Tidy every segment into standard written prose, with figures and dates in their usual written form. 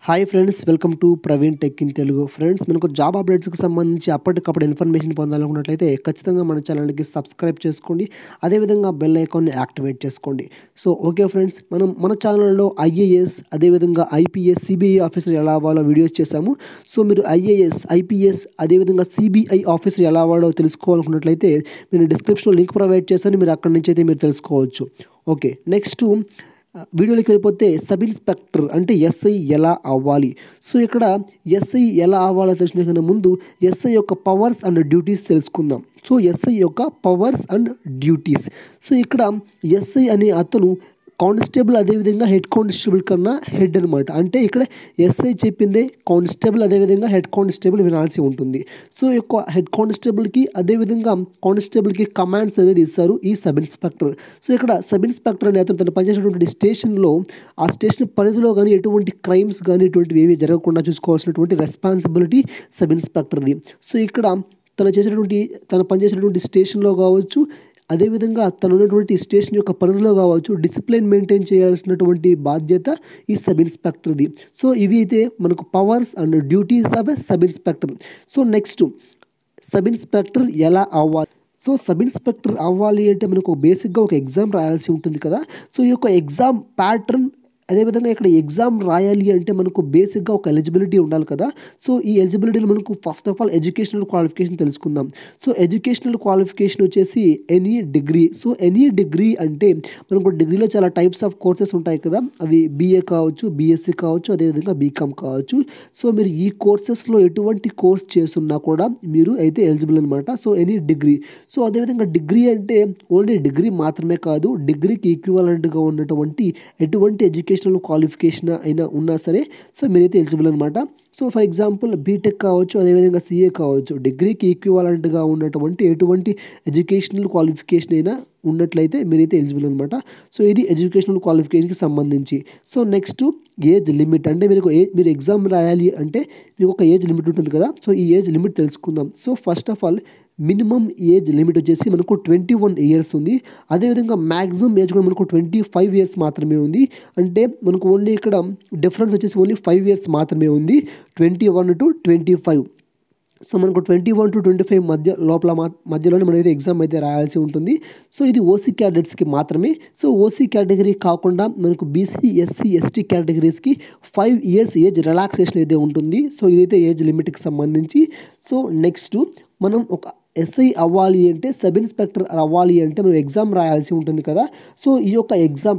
Hi friends, welcome to Praveen tech in Telugu. Friends, మనకు job అప్డేట్స్కి సంబంధించి అప్పటికప్పుడు ఇన్ఫర్మేషన్ పొందాలనుకున్నట్లయితే ఖచ్చితంగా మన ఛానల్కి సబ్స్క్రైబ్ చేసుకోండి. అదేవిధంగా బెల్ ఐకాన్ని యాక్టివేట్ చేసుకోండి. సో ఓకే ఫ్రెండ్స్, మనం మన ఛానల్లో ఐఏఎస్, అదేవిధంగా ఐపీఎస్, సిబిఐ ఆఫీసర్ ఎలా అవ్వాలో వీడియోస్ చేశాము. సో మీరు ఐఏఎస్, ఐపీఎస్, అదేవిధంగా సిబిఐ ఆఫీసర్ ఎలా అవ్వాలో తెలుసుకోవాలనుకున్నట్లయితే నేను డిస్క్రిప్షన్లో లింక్ ప్రొవైడ్ చేశాను. మీరు అక్కడి నుంచి అయితే మీరు తెలుసుకోవచ్చు. ఓకే, నెక్స్ట్ వీడియోలోకి వెళ్ళిపోతే సబ్ ఇన్స్పెక్టర్ అంటే ఎస్ఐ ఎలా అవ్వాలి. సో ఇక్కడ ఎస్ఐ ఎలా అవ్వాలో తెలిసిన కన్నా ముందు ఎస్ఐ యొక్క పవర్స్ అండ్ డ్యూటీస్ తెలుసుకుందాం. సో ఎస్ఐ యొక్క పవర్స్ అండ్ డ్యూటీస్. సో ఇక్కడ ఎస్ఐ అనే అతను కానిస్టేబుల్ అదేవిధంగా హెడ్ కానిస్టేబుల్ కన్నా హెడ్ అనమాట. అంటే ఇక్కడ ఎస్ఐ చెప్పిందే కానిస్టేబుల్ అదేవిధంగా హెడ్ కానిస్టేబుల్ వినాల్సి ఉంటుంది. సో ఈ యొక్క హెడ్ కానిస్టేబుల్కి అదేవిధంగా కానిస్టేబుల్కి కమాండ్స్ అనేది ఇస్తారు ఈ సబ్ ఇన్స్పెక్టర్. సో ఇక్కడ సబ్ ఇన్స్పెక్టర్ అనే అతను తను పనిచేసినటువంటి స్టేషన్లో ఆ స్టేషన్ పరిధిలో కానీ ఎటువంటి క్రైమ్స్ కానీ ఇటువంటివి ఏమీ జరగకుండా చూసుకోవాల్సినటువంటి రెస్పాన్సిబిలిటీ సబ్ ఇన్స్పెక్టర్ది. సో ఇక్కడ తను పనిచేసినటువంటి స్టేషన్లో కావచ్చు, అదేవిధంగా తను ఉన్నటువంటి స్టేషన్ యొక్క పరిధిలో కావచ్చు డిసిప్లిన్ మెయింటైన్ చేయాల్సినటువంటి బాధ్యత ఈ సబ్ ఇన్స్పెక్టర్ది. సో ఇవి అయితే మనకు powers and duties of a sub inspector. So next sub inspector ఎలా అవ్వాలి. సో సబ్ ఇన్స్పెక్టర్ అవ్వాలి అంటే మనకు బేసిక్గా ఒక ఎగ్జామ్ రాయాల్సి ఉంటుంది కదా. సో ఈ యొక్క ఎగ్జామ్ ప్యాటర్న్, అదేవిధంగా ఇక్కడ ఎగ్జామ్ రాయాలి అంటే మనకు బేసిక్గా ఒక ఎలిజిబిలిటీ ఉండాలి కదా. సో ఈ ఎలిజిబిలిటీలో మనకు first of all educational qualification తెలుసుకుందాం. సో ఎడ్యుకేషనల్ క్వాలిఫికేషన్ వచ్చేసి any degree. So any degree అంటే మనకు డిగ్రీలో చాలా టైప్స్ ఆఫ్ కోర్సెస్ ఉంటాయి కదా. అవి బీఏ కావచ్చు, బీఎస్సీ కావచ్చు, అదేవిధంగా బీకామ్ కావచ్చు. సో మీరు ఈ కోర్సెస్లో ఎటువంటి కోర్స్ చేస్తున్నా కూడా మీరు అయితే ఎలిజిబుల్ అనమాట. So any degree. సో అదేవిధంగా డిగ్రీ అంటే ఓన్లీ డిగ్రీ మాత్రమే కాదు, డిగ్రీకి ఈక్వివలెంట్గా ఉన్నటువంటి ఎటువంటి ఎడ్యుకేషనల్ క్వాలిఫికేషన్ అయినా ఉన్నా సరే సో మీరైతే ఎలిజిబుల్ అనమాట. సో ఫర్ ఎగ్జాంపుల్ బీటెక్ కావచ్చు, అదేవిధంగా సీఏ కావచ్చు, డిగ్రీకి ఈక్వివలెంట్గా ఉన్నటువంటి ఎటువంటి ఎడ్యుకేషనల్ క్వాలిఫికేషన్ అయినా ఉన్నట్లయితే మీరైతే ఎలిజిబుల్ అనమాట. సో ఇది ఎడ్యుకేషనల్ క్వాలిఫికేషన్కి సంబంధించి. So next age limit. అంటే మీరు ఎగ్జామ్ రాయాలి అంటే మీకు ఒక ఏజ్ లిమిట్ ఉంటుంది కదా. సో ఈ ఏజ్ లిమిట్ తెలుసుకుందాం. So first of all minimum age limit వచ్చేసి మనకు 21 ఇయర్స్ ఉంది. అదేవిధంగా మ్యాక్సిమం ఏజ్ కూడా మనకు 25 ఇయర్స్ మాత్రమే ఉంది. అంటే మనకు ఓన్లీ ఇక్కడ డిఫరెన్స్ వచ్చేసి ఓన్లీ 5 ఇయర్స్ మాత్రమే ఉంది, 21 to 25. సో మనకు 21 to 25 మధ్యలోనే మనమైతే ఎగ్జామ్ అయితే రాయాల్సి ఉంటుంది. సో ఇది ఓసీ క్యాండిడేట్స్కి మాత్రమే. సో ఓసీ కేటగిరీ కాకుండా మనకు బీసీ, ఎస్సీ, ఎస్టీ కేటగిరీస్కి 5 ఇయర్స్ ఏజ్ రిలాక్సేషన్ అయితే ఉంటుంది. సో ఇదైతే ఏజ్ లిమిట్కి సంబంధించి. సో నెక్స్ట్ మనం ఒక ఎస్ఐ అవ్వాలి అంటే, సబ్ ఇన్స్పెక్టర్ అవ్వాలి అంటే మనం ఎగ్జామ్ రాయాల్సి ఉంటుంది కదా. సో ఈ యొక్క ఎగ్జామ్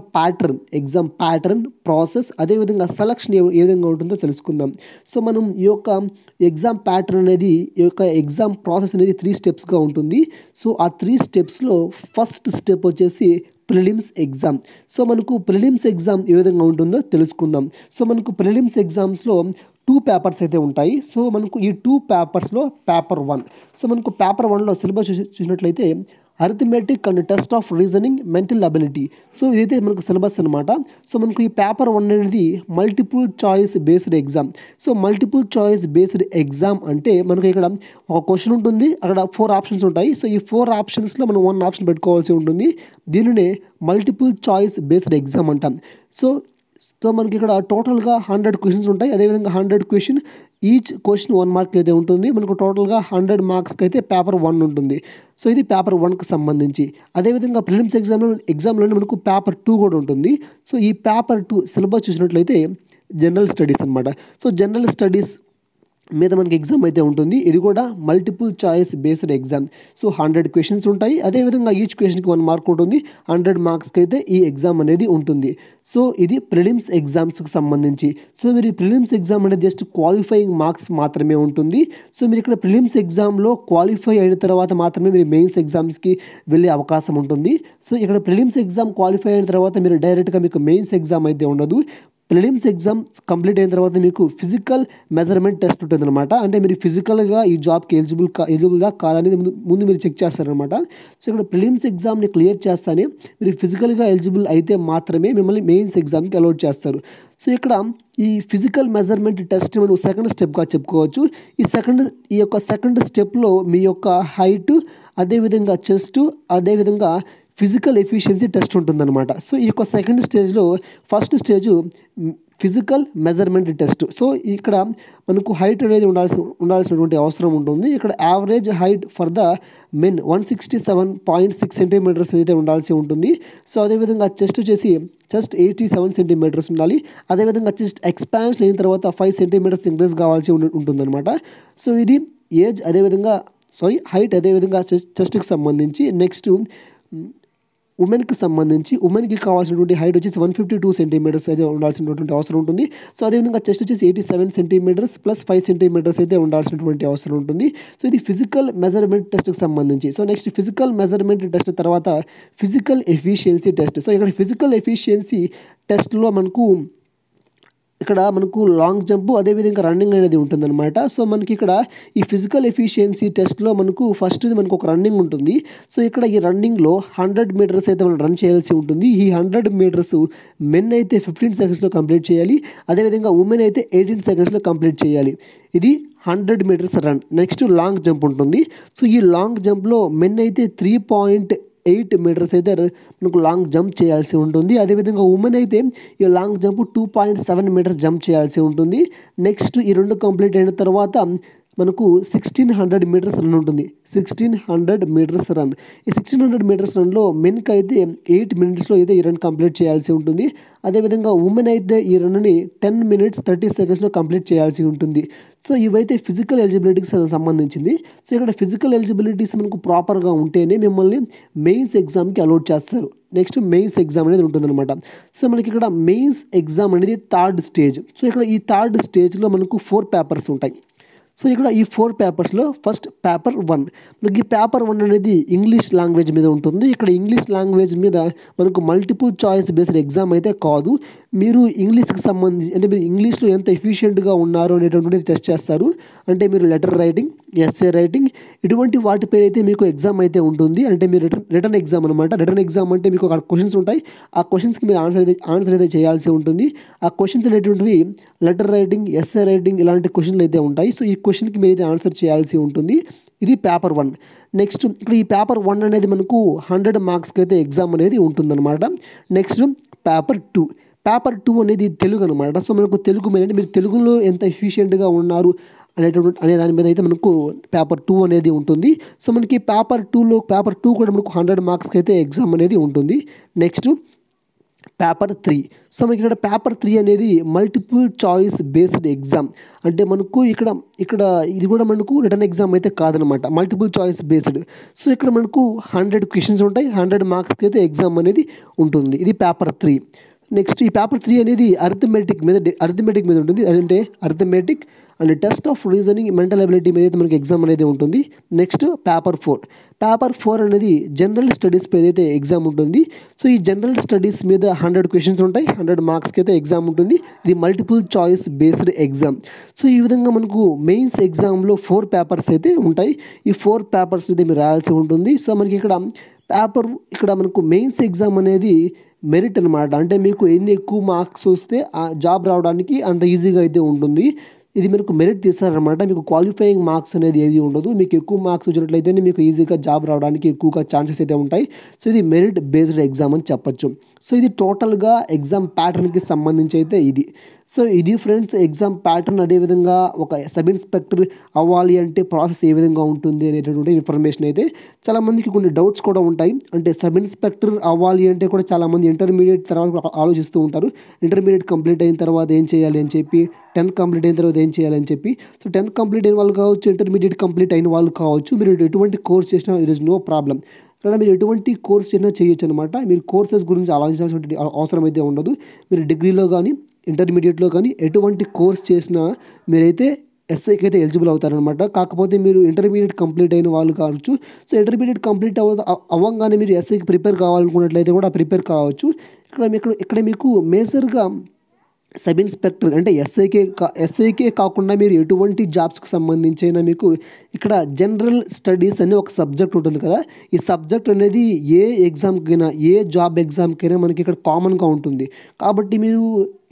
ప్యాటర్న్ ప్రాసెస్, అదేవిధంగా సెలక్షన్ ఏ విధంగా ఉంటుందో తెలుసుకుందాం. సో మనం ఈ యొక్క ఎగ్జామ్ ప్యాటర్న్ అనేది, ఈ యొక్క ఎగ్జామ్ ప్రాసెస్ అనేది 3 స్టెప్స్గా ఉంటుంది. సో ఆ 3 స్టెప్స్లో ఫస్ట్ స్టెప్ వచ్చేసి ప్రిలిమ్స్ ఎగ్జామ్. సో మనకు ప్రిలిమ్స్ ఎగ్జామ్ ఏ విధంగా ఉంటుందో తెలుసుకుందాం. సో మనకు ప్రిలిమ్స్ ఎగ్జామ్స్లో 2 పేపర్స్ అయితే ఉంటాయి. సో మనకు ఈ 2 పేపర్స్లో పేపర్ 1. సో మనకు పేపర్ 1లో సిలబస్ చూసినట్లయితే arithmetic and test of reasoning, mental ability. So ఇదైతే మనకు సిలబస్ అనమాట. సో మనకు ఈ పేపర్ 1 అనేది multiple choice based exam. So multiple choice based exam అంటే మనకు ఇక్కడ ఒక క్వశ్చన్ ఉంటుంది, అక్కడ 4 ఆప్షన్స్ ఉంటాయి. సో ఈ 4 ఆప్షన్స్లో మనం 1 ఆప్షన్ పెట్టుకోవాల్సి ఉంటుంది. దీనినే మల్టిపుల్ చాయిస్ బేస్డ్ ఎగ్జామ్ అంటాం. సో మనకి ఇక్కడ టోటల్గా 100 క్వశ్చన్స్ ఉంటాయి. అదేవిధంగా 100 క్వశ్చన్, ఈచ్ క్వశ్చన్ 1 మార్క్ అయితే ఉంటుంది. మనకు టోటల్గా 100 మార్క్స్కి అయితే పేపర్ 1 ఉంటుంది. సో ఇది పేపర్ 1కి సంబంధించి. అదేవిధంగా ప్రిలిమ్స్ ఎగ్జామ్లోనే మనకు పేపర్ 2 కూడా ఉంటుంది. సో ఈ పేపర్ 2 సిలబస్ చూసినట్లయితే జనరల్ స్టడీస్ అనమాట. సో జనరల్ స్టడీస్ మీద మనకి ఎగ్జామ్ అయితే ఉంటుంది. ఇది కూడా multiple choice based exam. So 100 questions ఉంటాయి. అదేవిధంగా ఈచ్ క్వశ్చన్కి 1 మార్క్ ఉంటుంది. 100 మార్క్స్కి అయితే ఈ ఎగ్జామ్ అనేది ఉంటుంది. సో ఇది ప్రిలిమ్స్ ఎగ్జామ్స్కి సంబంధించి. సో మీరు ఈ ప్రిలిమ్స్ ఎగ్జామ్ అనేది జస్ట్ క్వాలిఫైయింగ్ మార్క్స్ మాత్రమే ఉంటుంది. సో మీరు ఇక్కడ ప్రిలిమ్స్ ఎగ్జామ్లో క్వాలిఫై అయిన తర్వాత మాత్రమే మీరు మెయిన్స్ ఎగ్జామ్స్కి వెళ్ళే అవకాశం ఉంటుంది. సో ఇక్కడ ప్రిలిమ్స్ ఎగ్జామ్ క్వాలిఫై అయిన తర్వాత మీరు డైరెక్ట్గా మీకు మెయిన్స్ ఎగ్జామ్ అయితే ఉండదు. ప్రిలిమ్స్ ఎగ్జామ్ కంప్లీట్ అయిన తర్వాత మీకు ఫిజికల్ మెజర్మెంట్ టెస్ట్ ఉంటుంది అనమాట. అంటే మీరు ఫిజికల్గా ఈ జాబ్కి ఎలిజిబుల్గా కాదనేది ముందు మీరు చెక్ చేస్తారనమాట. సో ఇక్కడ ప్రిలిమ్స్ ఎగ్జామ్ని క్లియర్ చేస్తానే మీరు ఫిజికల్గా ఎలిజిబుల్ అయితే మాత్రమే మిమ్మల్ని మెయిన్స్ ఎగ్జామ్కి అలౌట్ చేస్తారు. సో ఇక్కడ ఈ ఫిజికల్ మెజర్మెంట్ టెస్ట్ మనం సెకండ్ స్టెప్గా చెప్పుకోవచ్చు. ఈ యొక్క సెకండ్ స్టెప్లో మీ యొక్క హైట్, అదేవిధంగా చెస్ట్, అదేవిధంగా ఫిజికల్ ఎఫిషియన్సీ టెస్ట్ ఉంటుందన్నమాట. సో ఈ యొక్క సెకండ్ స్టేజ్లో first stage physical measurement test. So ఇక్కడ మనకు హైట్ అనేది ఉండాల్సినటువంటి అవసరం ఉంటుంది. ఇక్కడ average height for the men 167.6 centimetres అయితే ఉండాల్సి ఉంటుంది. సో అదేవిధంగా చెస్ట్ వచ్చేసి చెస్ట్ 87 సెంటీమీటర్స్ ఉండాలి. అదేవిధంగా చెస్ట్ ఎక్స్పాన్షన్ అయిన తర్వాత 5 సెంటీమీటర్స్ ఇంక్రీజ్ కావాల్సి ఉంటుందన్నమాట. సో ఇది ఏజ్ అదేవిధంగా హైట్ అదేవిధంగా చెస్ట్కి సంబంధించి. నెక్స్ట్ ఉమెన్కి సంబంధించి ఉమెన్కి కావాల్సినటువంటి హైట్ వచ్చేసి 152 సెంటీమీటర్స్ అయితే ఉండాల్సినటువంటి అవసరం ఉంటుంది. సో అదేవిధంగా చెస్ట్ వచ్చేసి 87 సెంటీమీటర్స్ ప్లస్ 5 సెంటీమీటర్స్ అయితే ఉండాల్సినటువంటి అవసరం ఉంటుంది. సో ఇది ఫిజికల్ మెజర్మెంట్ టెస్ట్కి సంబంధించి. So next physical measurement test తర్వాత ఫిజికల్ ఎఫిషియన్సీ టెస్ట్. సో ఇక్కడ ఫిజికల్ ఎఫిషియన్సీ టెస్ట్లో ఇక్కడ మనకు లాంగ్ జంప్ అదేవిధంగా రన్నింగ్ అనేది ఉంటుందన్నమాట. సో మనకి ఇక్కడ ఈ ఫిజికల్ ఎఫిషియన్సీ టెస్ట్లో ఫస్ట్ మనకు ఒక రన్నింగ్ ఉంటుంది. సో ఇక్కడ ఈ రన్నింగ్లో 100 మీటర్స్ అయితే మనం రన్ చేయాల్సి ఉంటుంది. ఈ 100 మీటర్స్ మెన్ అయితే 15 సెకండ్స్లో కంప్లీట్ చేయాలి. అదేవిధంగా ఉమెన్ అయితే 18 సెకండ్స్లో కంప్లీట్ చేయాలి. ఇది 100 metres run. Next long jump ఉంటుంది. సో ఈ లాంగ్ జంప్లో మెన్ అయితే 3.8 మీటర్స్ అయితే మనకు లాంగ్ జంప్ చేయాల్సి ఉంటుంది. అదేవిధంగా ఉమెన్ అయితే ఈ లాంగ్ జంప్ 2.7 మీటర్స్ జంప్ చేయాల్సి ఉంటుంది. నెక్స్ట్ ఈ రెండు కంప్లీట్ అయిన తర్వాత మనకు 1600 మీటర్స్ రన్ ఉంటుంది. 1600 మీటర్స్ రన్. ఈ 1600 మీటర్స్ రన్లో మెన్కి అయితే 8 మినిట్స్లో అయితే ఈ రన్ కంప్లీట్ చేయాల్సి ఉంటుంది. అదేవిధంగా ఉమెన్ అయితే ఈ రన్ని 10 మినిట్స్ 30 సెకండ్స్లో కంప్లీట్ చేయాల్సి ఉంటుంది. సో ఇవైతే ఫిజికల్ ఎలిజిబిలిటీకి సంబంధించింది. సో ఇక్కడ ఫిజికల్ ఎలిజిబిలిటీస్ మనకు ప్రాపర్గా ఉంటేనే మిమ్మల్ని మెయిన్స్ ఎగ్జామ్కి అలౌట్ చేస్తారు. నెక్స్ట్ మెయిన్స్ ఎగ్జామ్ అనేది ఉంటుందన్నమాట. సో మనకి ఇక్కడ మెయిన్స్ ఎగ్జామ్ అనేది థర్డ్ స్టేజ్. సో ఇక్కడ ఈ థర్డ్ స్టేజ్లో మనకు 4 పేపర్స్ ఉంటాయి. సో ఇక్కడ ఈ 4 పేపర్స్లో ఫస్ట్ పేపర్ 1. మనకి ఈ పేపర్ 1 అనేది ఇంగ్లీష్ లాంగ్వేజ్ మీద ఉంటుంది. ఇక్కడ ఇంగ్లీష్ లాంగ్వేజ్ మీద మనకు మల్టిపుల్ చాయిస్ బేస్డ్ ఎగ్జామ్ అయితే కాదు. మీరు ఇంగ్లీష్కి సంబంధించి అంటే మీరు ఇంగ్లీష్లో ఎంత ఎఫిషియెంట్గా ఉన్నారు అనేటువంటిది టెస్ట్ చేస్తారు. అంటే మీరు లెటర్ రైటింగ్, ఎస్సే రైటింగ్ ఇటువంటి వాటిపై అయితే మీకు ఎగ్జామ్ అయితే ఉంటుంది. అంటే మీరు రిటర్న్ ఎగ్జామ్ అనమాట. రిటర్న్ ఎగ్జామ్ అంటే మీకు అక్కడ క్వశ్చన్స్ ఉంటాయి. ఆ క్వశ్చన్స్కి మీరు ఆన్సర్ అయితే చేయాల్సి ఉంటుంది. ఆ క్వశ్చన్స్ అనేటువంటివి లెటర్ రైటింగ్, ఎస్సే రైటింగ్ ఇలాంటి క్వశ్చన్లు అయితే ఉంటాయి. సో ఈ క్వశ్చన్కి మీరు అయితే ఆన్సర్ చేయాల్సి ఉంటుంది. ఇది పేపర్ 1. నెక్స్ట్ ఇక్కడ ఈ పేపర్ 1 అనేది మనకు 100 మార్క్స్కి అయితే ఎగ్జామ్ అనేది ఉంటుందన్నమాట. Next paper 2. పేపర్ 2 అనేది తెలుగు అనమాట. సో మనకు తెలుగు మీద అంటే మీరు తెలుగులో ఎంత ఎఫిషియెంట్గా ఉన్నారు అనే దాని మీద అయితే మనకు పేపర్ 2 అనేది ఉంటుంది. సో మనకి పేపర్ 2 కూడా మనకు 100 మార్క్స్కి అయితే ఎగ్జామ్ అనేది ఉంటుంది. Next paper 3. సో మనకి ఇక్కడ పేపర్ 3 అనేది మల్టిపుల్ చాయిస్ బేస్డ్ ఎగ్జామ్. అంటే మనకు ఇక్కడ ఇది కూడా మనకు రిటర్న్ ఎగ్జామ్ అయితే కాదనమాట, మల్టిపుల్ చాయిస్ బేస్డ్. సో ఇక్కడ మనకు 100 క్వశ్చన్స్ ఉంటాయి. 100 మార్క్స్కి అయితే ఎగ్జామ్ అనేది ఉంటుంది. ఇది పేపర్ 3. నెక్స్ట్ ఈ పేపర్ 3 అనేది అరిథమెటిక్ మీద ఉంటుంది. అంటే arithmetic and test of reasoning, mental ability మీద అయితే మనకి ఎగ్జామ్ అనేది ఉంటుంది. Next paper 4. పేపర్ 4 అనేది జనరల్ స్టడీస్ మీద అయితే ఎగ్జామ్ ఉంటుంది. సో ఈ జనరల్ స్టడీస్ మీద 100 క్వశ్చన్స్ ఉంటాయి. 100 మార్క్స్కి అయితే ఎగ్జామ్ ఉంటుంది. ఇది multiple choice based exam. So ఈ విధంగా మనకు మెయిన్స్ ఎగ్జామ్లో 4 పేపర్స్ అయితే ఉంటాయి. ఈ 4 పేపర్స్ అయితే మీరు రాయాల్సి ఉంటుంది. సో మనకి ఇక్కడ మనకు మెయిన్స్ ఎగ్జామ్ అనేది మెరిట్ అనమాట. అంటే మీకు ఎన్ని ఎక్కువ మార్క్స్ వస్తే ఆ జాబ్ రావడానికి అంత ఈజీగా అయితే ఉంటుంది. ఇది మీకు మెరిట్ తీస్తారనమాట. మీకు క్వాలిఫైయింగ్ మార్క్స్ అనేది ఏది ఉండదు. మీకు ఎక్కువ మార్క్స్ వచ్చినట్లయితేనే మీకు ఈజీగా జాబ్ రావడానికి ఎక్కువగా ఛాన్సెస్ అయితే ఉంటాయి. సో ఇది మెరిట్ బేస్డ్ ఎగ్జామ్ అని చెప్పొచ్చు. సో ఇది టోటల్గా ఎగ్జామ్ ప్యాటర్న్కి సంబంధించి అయితే ఇది. సో ఇది ఫ్రెండ్స్ ఎగ్జామ్ ప్యాటర్న్. అదేవిధంగా ఒక సబ్ ఇన్స్పెక్టర్ అవ్వాలి అంటే ప్రాసెస్ ఏ విధంగా ఉంటుంది అనేటటువంటి ఇన్ఫర్మేషన్ అయితే చాలామందికి కొన్ని డౌట్స్ కూడా ఉంటాయి. అంటే సబ్ ఇన్స్పెక్టర్ అవ్వాలి అంటే కూడా చాలామంది ఇంటర్మీడియట్ తర్వాత ఆలోచిస్తూ ఉంటారు. ఇంటర్మీడియట్ కంప్లీట్ అయిన తర్వాత ఏం చేయాలి అని చెప్పి, 10th కంప్లీట్ అయిన తర్వాత ఏం చేయాలని చెప్పి. సో 10th కంప్లీట్ అయిన వాళ్ళు కావచ్చు, ఇంటర్మీడియట్ కంప్లీట్ అయిన వాళ్ళు కావచ్చు, మీరు ఎటువంటి కోర్స్ చేసినా ఇట్ ఇస్ నో ప్రాబ్లం. ఇక్కడ మీరు ఎటువంటి కోర్స్ చేసినా చేయొచ్చు అనమాట. మీరు కోర్సెస్ గురించి ఆలోచించాల్సిన అవసరం అయితే ఉండదు. మీరు డిగ్రీలో కానీ ఇంటర్మీడియట్లో కానీ ఎటువంటి కోర్స్ చేసినా మీరైతే ఎస్ఐకి అయితే ఎలిజిబుల్ అవుతారనమాట. కాకపోతే మీరు ఇంటర్మీడియట్ కంప్లీట్ అయిన వాళ్ళు కావచ్చు. సో ఇంటర్మీడియట్ కంప్లీట్ అవ్వగానే మీరు ఎస్ఐకి ప్రిపేర్ కావాలనుకున్నట్లయితే కూడా ప్రిపేర్ కావచ్చు. ఇక్కడ మీకు మేజర్గా సబ్ ఇన్స్పెక్టర్ అంటే ఎస్ఐకే కాకుండా మీరు ఎటువంటి జాబ్స్కి సంబంధించిన మీకు ఇక్కడ జనరల్ స్టడీస్ అనే ఒక సబ్జెక్ట్ ఉంటుంది కదా. ఈ సబ్జెక్ట్ అనేది ఏ ఎగ్జామ్కైనా, ఏ జాబ్ ఎగ్జామ్కైనా మనకి ఇక్కడ కామన్గా ఉంటుంది. కాబట్టి మీరు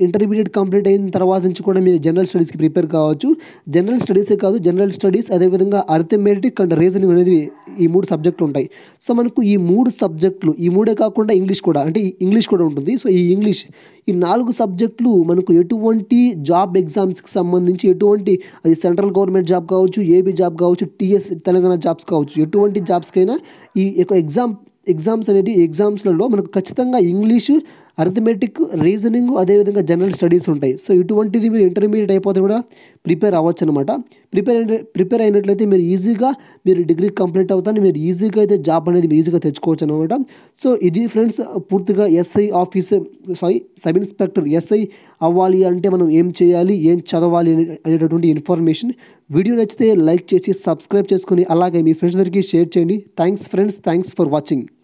ఇంటర్మీడియట్ కంప్లీట్ అయిన తర్వాత నుంచి కూడా మీరు జనరల్ స్టడీస్కి ప్రిపేర్ కావచ్చు. జనరల్ స్టడీసే కాదు, జనరల్ స్టడీస్ అదేవిధంగా అరిథమెటిక్ అండ్ రీజనింగ్ అనేది ఈ 3 సబ్జెక్టులు ఉంటాయి. సో మనకు ఈ 3 సబ్జెక్టులు, ఈ 3 కాకుండా ఇంగ్లీష్ కూడా, అంటే ఇంగ్లీష్ కూడా ఉంటుంది. సో ఈ 4 సబ్జెక్టులు మనకు ఎటువంటి జాబ్ ఎగ్జామ్స్కి సంబంధించి ఎటువంటి, అది సెంట్రల్ గవర్నమెంట్ జాబ్ కావచ్చు, ఏబీ జాబ్ కావచ్చు, టీఎస్ తెలంగాణ జాబ్స్ కావచ్చు, ఎటువంటి జాబ్స్కైనా ఈ యొక్క ఎగ్జామ్స్ అనేవి, ఎగ్జామ్స్లలో మనకు ఖచ్చితంగా ఇంగ్లీషు, అరిథమెటిక్, రీజనింగ్ అదేవిధంగా జనరల్ స్టడీస్ ఉంటాయి. సో ఇటువంటిది మీరు ఇంటర్మీడియట్ అయిపోతే కూడా ప్రిపేర్ అవ్వచ్చు అనమాట. ప్రిపేర్ అయినట్లయితే మీరు ఈజీగా డిగ్రీ కంప్లీట్ అవుతాను, మీరు ఈజీగా అయితే జాబ్ అనేది ఈజీగా తెచ్చుకోవచ్చు అనమాట. సో ఇది ఫ్రెండ్స్ పూర్తిగా సబ్ ఇన్స్పెక్టర్ ఎస్ఐ అవ్వాలి అంటే మనం ఏం చేయాలి, ఏం చదవాలి అనేటటువంటి ఇన్ఫర్మేషన్. వీడియో నచ్చితే లైక్ చేసి సబ్స్క్రైబ్ చేసుకొని అలాగే మీ ఫ్రెండ్స్ దగ్గరికి షేర్ చేయండి. Thanks friends, thanks for watching.